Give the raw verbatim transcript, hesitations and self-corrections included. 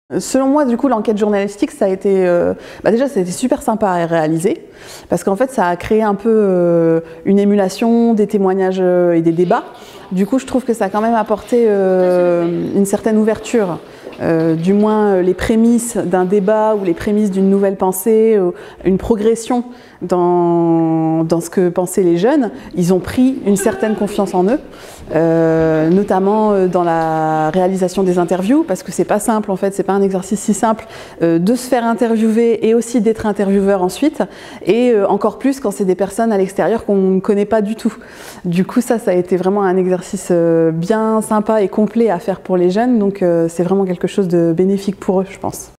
Selon moi, du coup, l'enquête journalistique, ça a été, euh, bah déjà, ça a été super sympa à réaliser, parce qu'en fait, ça a créé un peu euh, une émulation, des témoignages euh, et des débats. Du coup, je trouve que ça a quand même apporté euh, une certaine ouverture, euh, du moins euh, les prémices d'un débat ou les prémices d'une nouvelle pensée, euh, une progression dans, dans ce que pensaient les jeunes. Ils ont pris une certaine confiance en eux, euh, notamment dans la réalisation des interviews, parce que c'est pas simple en fait, c'est pas un exercice si simple euh, de se faire interviewer et aussi d'être intervieweur ensuite, et euh, encore plus quand c'est des personnes à l'extérieur qu'on ne connaît pas du tout. Du coup ça, ça a été vraiment un exercice euh, bien sympa et complet à faire pour les jeunes, donc euh, c'est vraiment quelque chose de bénéfique pour eux, je pense.